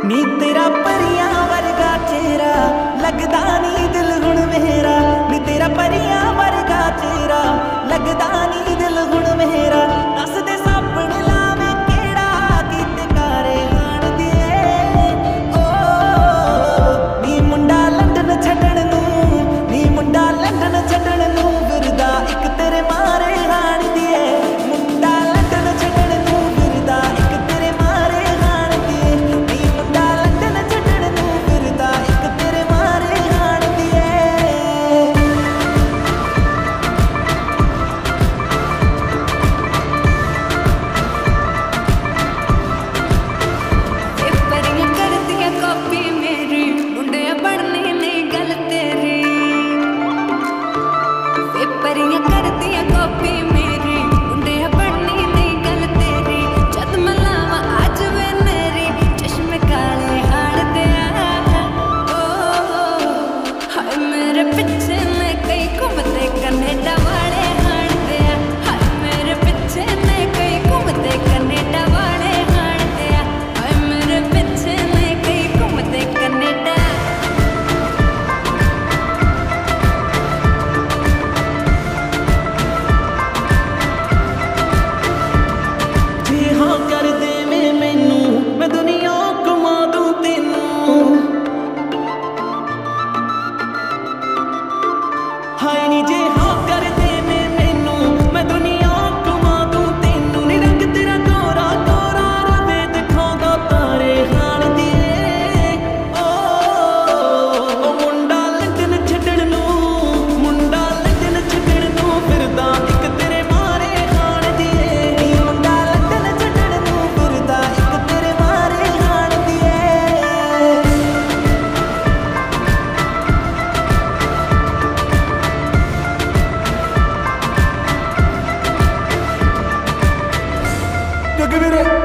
नी तेरा परियां वर्गा चेहरा लगदा नी दिल हुण मेरा, नी तेरा परियां वर्गा चेहरा लगदा नी दिल हुण मेरा। दस दे साबण लावे केड़ा कीते कारे हाण दिए ओ, नी मुंडा लंडन छड्डण नूं, नी मुंडा लंडन छड्डण नूं फिरदा इक तेरे मारे हाण दिए। मुंडा लंडन छड्डण नूं फिरदा इक तेरे मारे हाण दिए, नी मुंडा लंडन छड्डण नूं फिरदा इक तेरे मारे हाण दिए। परियां करदियां कॉपी मेरी, मुंडिया बननी नहीं गल तेरी। परियां करदियां कॉपी मेरी, मुंडिया बननी नहीं गल तेरी। जद मैं लावां अज वे मेरी चश्मे काले हाड़ दिया ओ, हाय मेरे पिछे ने कई घूमते कनेडा वाले हाड़ दिया। हाय मेरे पिछे ने कई घूमते कनेडा वाले हाड़ दिया। हाय मेरे पिछे ने कई घूमते कनेडा। जे हाँ कर देवे मैनू मैं दुनिया घुमा दूं तेनू। हाय नी जे हाँ कर देवे मैनू मैं दुनिया घुमा दूं तेनू। नी रंग तेरा गोरा गोरा रवे दिखांदा तारे हाण दिए ओ, मुंडा लंडन छड्डण नूं, मुंडा लंडन छड्डण नूं फिरदा इक तेरे मारे हाण दिए। नी मुंडा लंडन छड्डण नूं फिरदा इक तेरे मारे हाण दिए। ਕਿਉਂਕਿ ਵੀਰੇ